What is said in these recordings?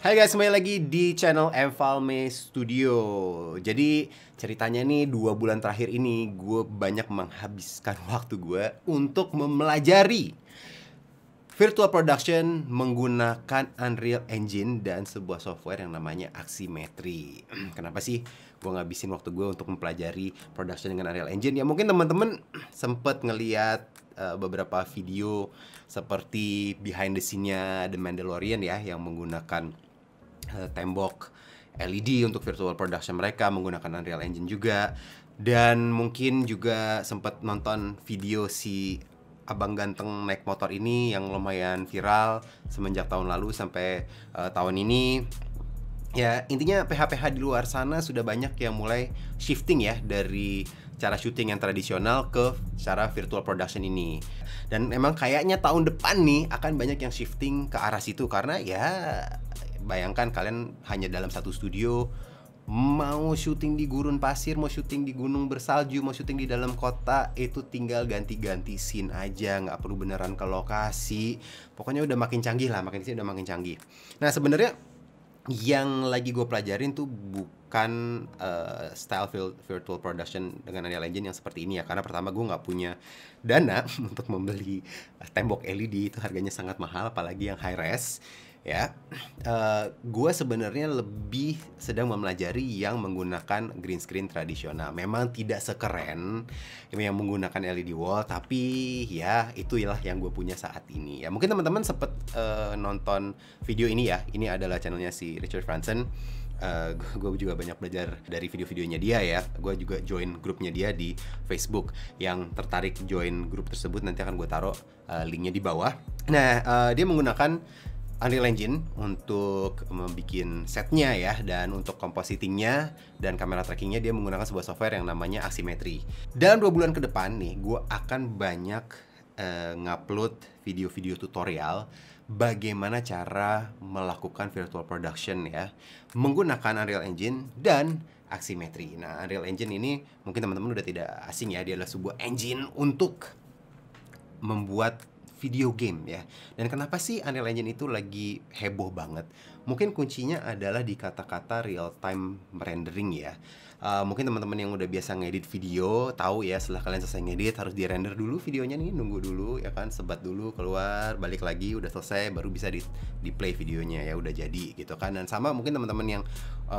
Hai guys, kembali lagi di channel Envalme Studio. Jadi ceritanya nih 2 bulan terakhir ini gue banyak menghabiskan waktu gue untuk mempelajari virtual production menggunakan Unreal Engine dan sebuah software yang namanya Aximetry. Kenapa sih gue ngabisin waktu gue untuk mempelajari production dengan Unreal Engine? Ya mungkin teman-teman sempet ngeliat beberapa video seperti behind the scene-nya The Mandalorian ya, yang menggunakan tembok LED untuk virtual production mereka menggunakan Unreal Engine juga. Dan mungkin juga sempat nonton video si abang ganteng naik motor ini yang lumayan viral semenjak tahun lalu sampai tahun ini. Ya intinya PH-PH di luar sana sudah banyak yang mulai shifting ya dari cara syuting yang tradisional ke cara virtual production ini. Dan emang kayaknya tahun depan nih akan banyak yang shifting ke arah situ, karena ya bayangkan kalian hanya dalam satu studio, mau syuting di gurun pasir, mau syuting di gunung bersalju, mau syuting di dalam kota, itu tinggal ganti-ganti scene aja, nggak perlu beneran ke lokasi. Pokoknya udah makin canggih lah, makin sini udah makin canggih. Nah sebenarnya yang lagi gue pelajarin tuh bukan style virtual production dengan Unreal Engine yang seperti ini ya, karena pertama gue nggak punya dana untuk membeli tembok LED, itu harganya sangat mahal, apalagi yang high res ya. Gue sebenarnya lebih sedang mempelajari yang menggunakan green screen tradisional. Memang tidak sekeren yang menggunakan LED wall, tapi ya itulah yang gue punya saat ini. Ya mungkin teman-teman sempet nonton video ini ya. Ini adalah channelnya si Richard Franson. Gue juga banyak belajar dari video-videonya dia ya. Gue juga join grupnya dia di Facebook. Yang tertarik join grup tersebut nanti akan gue taruh linknya di bawah. Nah dia menggunakan Unreal Engine untuk membuat setnya ya, dan untuk compositingnya dan kamera trackingnya dia menggunakan sebuah software yang namanya Aximetry. Dalam 2 bulan ke depan nih, gue akan banyak ngupload video-video tutorial bagaimana cara melakukan virtual production ya menggunakan Unreal Engine dan Aximetry. Nah, Unreal Engine ini mungkin teman-teman udah tidak asing ya, dia adalah sebuah engine untuk membuat video game ya. Dan kenapa sih Unreal Engine itu lagi heboh banget? Mungkin kuncinya adalah di kata-kata real time rendering ya. Mungkin teman-teman yang udah biasa ngedit video tahu ya, setelah kalian selesai ngedit harus di-render dulu videonya nih, nunggu dulu ya kan, sebat dulu, keluar, balik lagi, udah selesai baru bisa di play videonya ya, udah jadi gitu kan. Dan sama mungkin teman-teman yang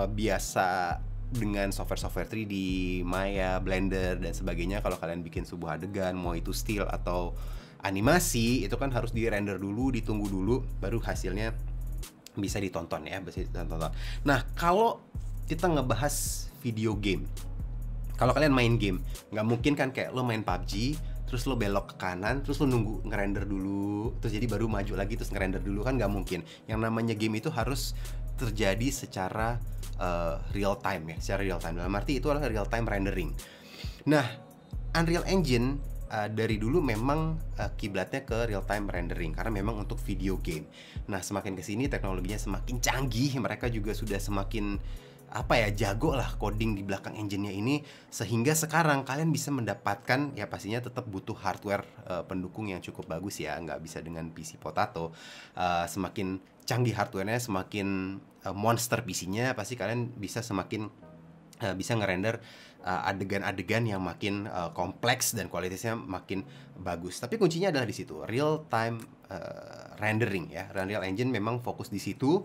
biasa dengan software 3D, Maya, Blender dan sebagainya, kalau kalian bikin sebuah adegan, mau itu still atau animasi, itu kan harus di-render dulu, ditunggu dulu, baru hasilnya bisa ditonton ya, bisa ditonton. Nah, kalau kita ngebahas video game, kalau kalian main game, nggak mungkin kan kayak lo main PUBG, terus lo belok ke kanan, terus lo nunggu ngerender dulu, terus jadi baru maju lagi, terus ngerender dulu, kan nggak mungkin. Yang namanya game itu harus terjadi secara real time ya, secara real time. Dalam arti itu adalah real time rendering. Nah, Unreal Engine dari dulu memang kiblatnya ke real time rendering karena memang untuk video game. Nah, semakin kesini teknologinya semakin canggih, mereka juga sudah semakin jago lah coding di belakang engine-nya ini, sehingga sekarang kalian bisa mendapatkan, ya pastinya tetap butuh hardware pendukung yang cukup bagus ya, nggak bisa dengan PC potato. Semakin canggih hardware-nya, semakin monster PC-nya, pasti kalian bisa semakin bisa ngerender adegan-adegan yang makin kompleks dan kualitasnya makin bagus. Tapi kuncinya adalah di situ, real time rendering ya. Unreal Engine memang fokus di situ.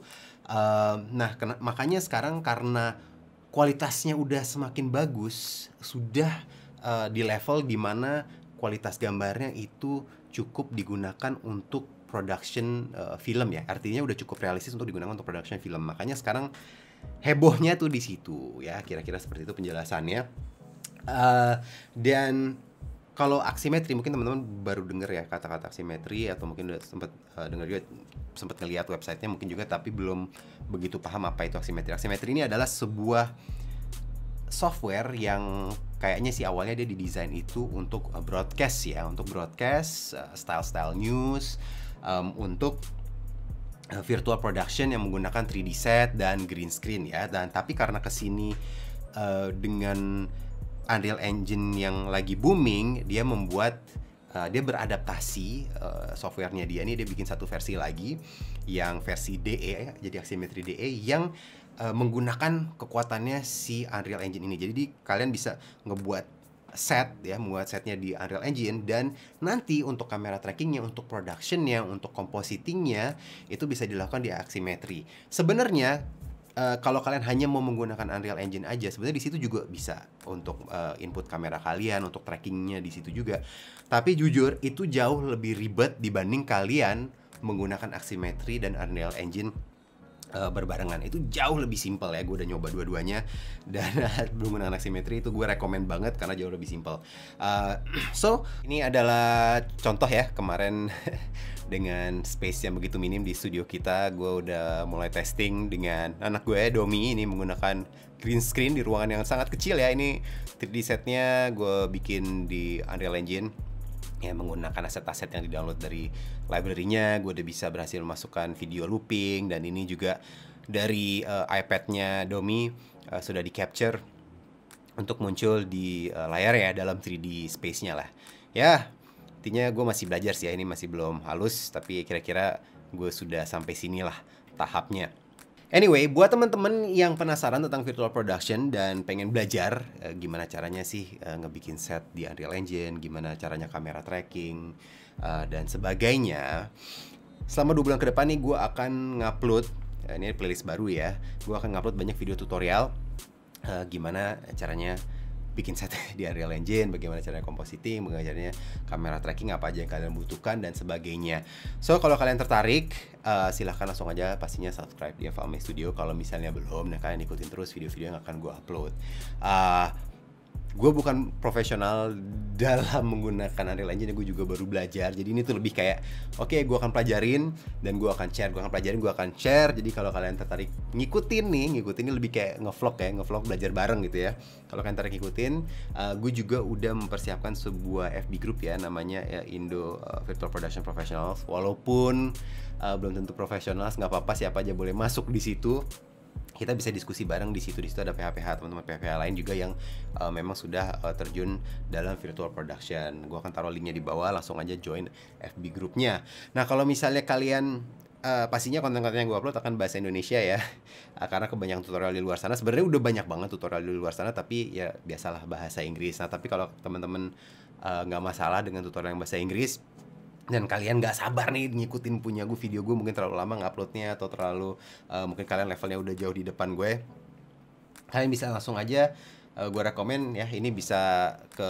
Makanya sekarang karena kualitasnya udah semakin bagus, sudah di level dimana kualitas gambarnya itu cukup digunakan untuk production film ya. Artinya udah cukup realistis untuk digunakan untuk production film. Makanya sekarang hebohnya tuh di situ ya, kira-kira seperti itu penjelasannya. Dan kalau Aximetry, mungkin teman-teman baru dengar ya kata-kata Aximetry, atau mungkin udah sempat dengar juga, sempat ngeliat websitenya mungkin juga, tapi belum begitu paham apa itu Aximetry. Aximetry ini adalah sebuah software yang kayaknya sih awalnya dia didesain itu untuk broadcast ya, untuk broadcast style-style news, untuk virtual production yang menggunakan 3D set dan green screen ya. Dan tapi karena kesini dengan Unreal Engine yang lagi booming, dia membuat dia beradaptasi softwarenya dia bikin satu versi lagi yang versi DE, jadi Axie DE yang menggunakan kekuatannya si Unreal Engine ini. Jadi kalian bisa ngebuat membuat setnya di Unreal Engine, dan nanti untuk kamera trackingnya, untuk productionnya, untuk compositingnya itu bisa dilakukan di Axie. Sebenarnya kalau kalian hanya mau menggunakan Unreal Engine aja, sebenarnya di situ juga bisa untuk input kamera kalian, untuk trackingnya di situ juga. Tapi jujur itu jauh lebih ribet dibanding kalian menggunakan Axie dan Unreal Engine berbarengan. Itu jauh lebih simpel ya, gue udah nyoba dua-duanya, dan belum menggunakan Axie itu gue rekomen banget karena jauh lebih simpel. So ini adalah contoh ya kemarin dengan space yang begitu minim di studio kita. Gue udah mulai testing dengan anak gue Domi ini menggunakan green screen di ruangan yang sangat kecil ya. Ini 3D setnya gue bikin di Unreal Engine ya, menggunakan aset-aset yang di-download dari library-nya. Gue udah bisa berhasil masukkan video looping, dan ini juga dari iPad-nya Domi sudah di-capture untuk muncul di layar ya, dalam 3D space-nya lah. Ya, intinya gue masih belajar sih ya, ini masih belum halus, tapi kira-kira gue sudah sampai sinilah tahapnya. Anyway, buat teman-teman yang penasaran tentang virtual production dan pengen belajar gimana caranya sih ngebikin set di Unreal Engine, gimana caranya kamera tracking, dan sebagainya, selama 2 bulan ke depan nih gue akan ngupload, ini playlist baru ya, gue akan ngupload banyak video tutorial gimana caranya bikin set di Unreal Engine, bagaimana caranya compositing, bagaimana caranya kamera tracking, apa aja yang kalian butuhkan, dan sebagainya. So, kalau kalian tertarik, silahkan langsung aja pastinya subscribe di FLME Studio. Kalau misalnya belum, nah kalian ikutin terus video-video yang akan gue upload. Gue bukan profesional dalam menggunakan Unreal Engine, gue juga baru belajar. Jadi ini tuh lebih kayak, oke, gue akan pelajarin dan gue akan share, Jadi kalau kalian tertarik ngikutin ini lebih kayak ngevlog belajar bareng gitu ya. Kalau kalian tertarik ngikutin, gue juga udah mempersiapkan sebuah FB group ya, namanya ya Indo Virtual Production Professionals. Walaupun belum tentu profesional, nggak apa-apa, siapa aja boleh masuk di situ. Kita bisa diskusi bareng di situ. Di situ ada PH-PH, teman-teman PH lain juga yang memang sudah terjun dalam virtual production. Gue akan taruh linknya di bawah, langsung aja join FB grupnya. Nah, kalau misalnya kalian pastinya konten-konten yang gue upload akan bahasa Indonesia ya, karena kebanyakan tutorial di luar sana. Sebenarnya udah banyak banget tutorial di luar sana, tapi ya biasalah bahasa Inggris. Nah, tapi kalau teman-teman nggak masalah dengan tutorial yang bahasa Inggris, dan kalian nggak sabar nih ngikutin punya gue, video gue mungkin terlalu lama nguploadnya, atau terlalu mungkin kalian levelnya udah jauh di depan gue, kalian bisa langsung aja, gue rekomen ya, ini bisa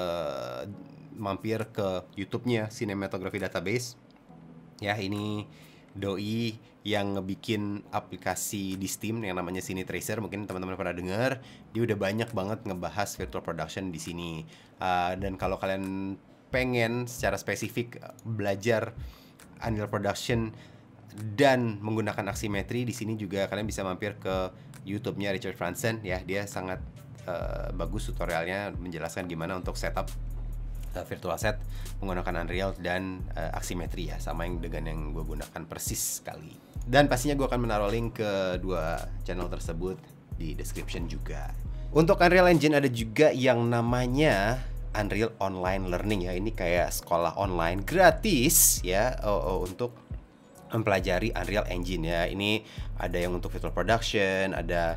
mampir ke YouTube-nya Cinematography Database ya. Ini doi yang ngebikin aplikasi di Steam yang namanya Cine Tracer, mungkin teman-teman pernah dengar. Dia udah banyak banget ngebahas virtual production di sini. Dan kalau kalian pengen secara spesifik belajar Unreal Production dan menggunakan Axie, di sini juga kalian bisa mampir ke YouTube-nya Richard Franzen ya. Dia sangat bagus tutorialnya, menjelaskan gimana untuk setup virtual set menggunakan Unreal dan Axie ya, sama yang dengan yang gue gunakan persis sekali. Dan pastinya gue akan menaruh link ke dua channel tersebut di description juga. Untuk Unreal Engine ada juga yang namanya Unreal Online Learning ya. Ini kayak sekolah online gratis ya, untuk mempelajari Unreal Engine ya. Ini ada yang untuk virtual production, ada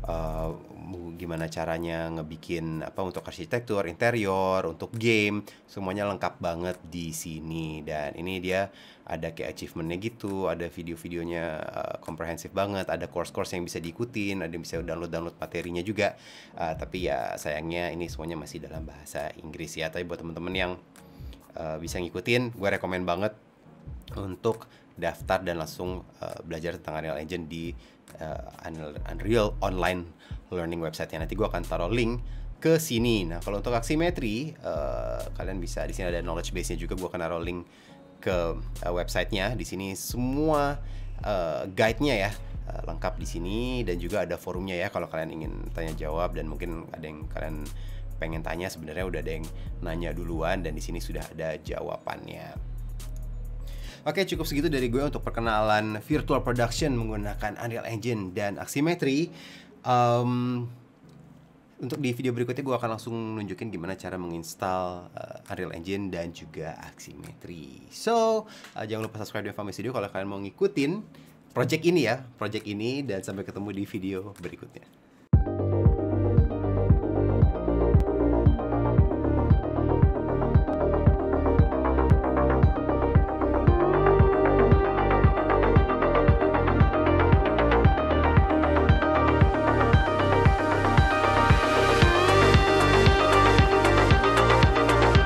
gimana caranya ngebikin untuk arsitektur interior, untuk game, semuanya lengkap banget di sini. Dan ini dia ada kayak achievementnya gitu, ada video-videonya komprehensif banget, ada course-course yang bisa diikutin, ada yang bisa download materinya juga. Tapi ya sayangnya ini semuanya masih dalam bahasa Inggris ya. Tapi buat temen-temen yang bisa ngikutin, gue rekomen banget untuk daftar dan langsung belajar tentang Unreal Engine di Unreal Online Learning website-nya. Nanti gue akan taruh link ke sini. Nah, kalau untuk Axie kalian bisa, di sini ada knowledge base-nya juga. Gue akan taruh link ke website-nya. Di sini semua guide-nya ya lengkap di sini, dan juga ada forumnya ya kalau kalian ingin tanya jawab, dan mungkin ada yang kalian pengen tanya, sebenarnya udah ada yang nanya duluan, dan di sini sudah ada jawabannya. Oke, cukup segitu dari gue untuk perkenalan virtual production menggunakan Unreal Engine dan Axie. Untuk di video berikutnya gue akan langsung nunjukin gimana cara menginstal Unreal Engine dan juga Aximetry. So, jangan lupa subscribe di Family Studio kalau kalian mau ngikutin project ini ya, project ini, dan sampai ketemu di video berikutnya.